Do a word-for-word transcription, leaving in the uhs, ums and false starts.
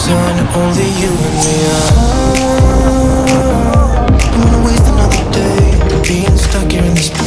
sun, only you and me. I don't wanna waste another day being stuck here in this place.